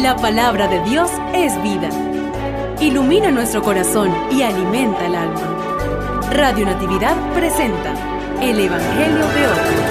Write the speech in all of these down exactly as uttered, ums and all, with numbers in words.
La palabra de Dios es vida. Ilumina nuestro corazón y alimenta el alma. Radio Natividad presenta el Evangelio de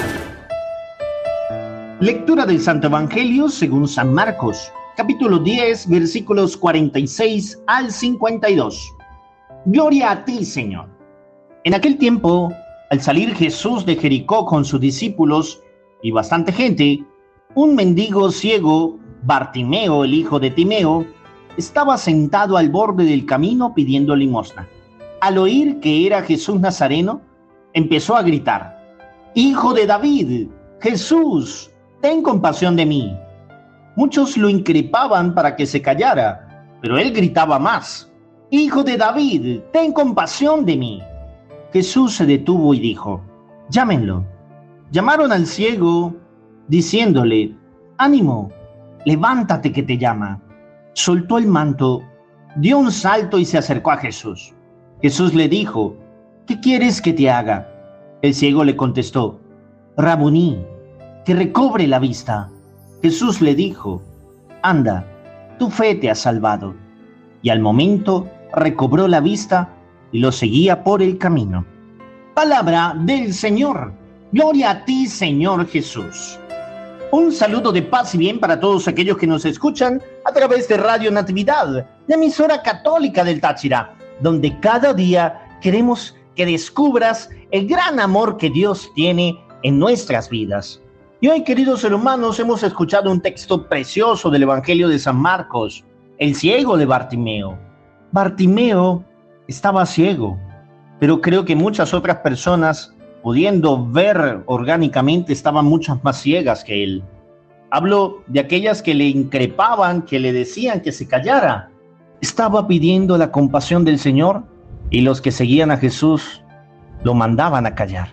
hoy. Lectura del Santo Evangelio según San Marcos, capítulo diez, versículos cuarenta y seis al cincuenta y dos. Gloria a ti, Señor. En aquel tiempo, al salir Jesús de Jericó con sus discípulos y bastante gente, un mendigo ciego, Bartimeo, el hijo de Timeo, estaba sentado al borde del camino pidiendo limosna. Al oír que era Jesús Nazareno, empezó a gritar: «Hijo de David, Jesús, ten compasión de mí». Muchos lo increpaban para que se callara, pero él gritaba más: «Hijo de David, ten compasión de mí». Jesús se detuvo y dijo: «Llámenlo». Llamaron al ciego, diciéndole: «Ánimo, levántate que te llama». Soltó el manto, dio un salto y se acercó a Jesús. Jesús le dijo: «¿Qué quieres que te haga?». El ciego le contestó: «Rabuní, que recobre la vista». Jesús le dijo: «Anda, tu fe te ha salvado». Y al momento recobró la vista y lo seguía por el camino. Palabra del Señor. Gloria a ti, Señor Jesús. Un saludo de paz y bien para todos aquellos que nos escuchan a través de Radio Natividad, la emisora católica del Táchira, donde cada día queremos que descubras el gran amor que Dios tiene en nuestras vidas. Y hoy, queridos hermanos, hemos escuchado un texto precioso del Evangelio de San Marcos, el ciego de Bartimeo. Bartimeo estaba ciego, pero creo que muchas otras personas, pudiendo ver orgánicamente, estaban muchas más ciegas que él. Hablo de aquellas que le increpaban, que le decían que se callara. Estaba pidiendo la compasión del Señor y los que seguían a Jesús lo mandaban a callar.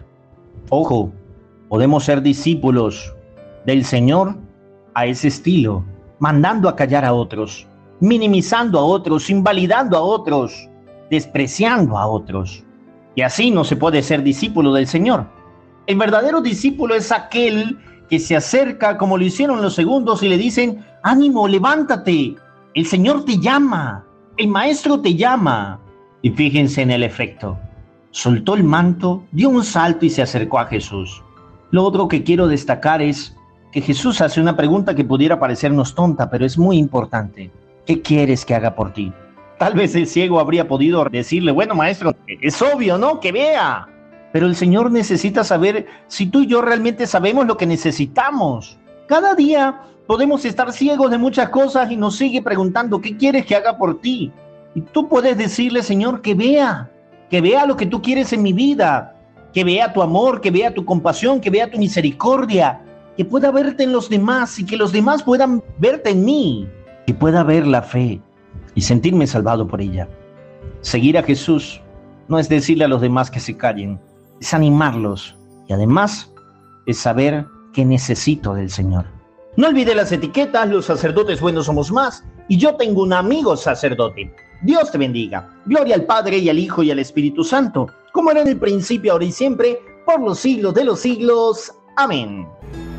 Ojo, podemos ser discípulos del Señor a ese estilo, mandando a callar a otros, minimizando a otros, invalidando a otros, despreciando a otros. Y así no se puede ser discípulo del Señor. El verdadero discípulo es aquel que se acerca, como lo hicieron los segundos, y le dicen: «Ánimo, levántate, el Señor te llama, el Maestro te llama». Y fíjense en el efecto. Soltó el manto, dio un salto y se acercó a Jesús. Lo otro que quiero destacar es que Jesús hace una pregunta que pudiera parecernos tonta, pero es muy importante. ¿Qué quieres que haga por ti? Tal vez el ciego habría podido decirle: «Bueno, maestro, es obvio, ¿no? Que vea». Pero el Señor necesita saber si tú y yo realmente sabemos lo que necesitamos. Cada día podemos estar ciegos de muchas cosas y nos sigue preguntando: ¿qué quieres que haga por ti? Y tú puedes decirle: Señor, que vea, que vea lo que tú quieres en mi vida, que vea tu amor, que vea tu compasión, que vea tu misericordia, que pueda verte en los demás y que los demás puedan verte en mí, que pueda ver la fe y sentirme salvado por ella. Seguir a Jesús no es decirle a los demás que se callen, es animarlos y además es saber que necesito del Señor. No olvide las etiquetas, los sacerdotes buenos somos más y yo tengo un amigo sacerdote. Dios te bendiga. Gloria al Padre y al Hijo y al Espíritu Santo, como era en el principio, ahora y siempre, por los siglos de los siglos. Amén.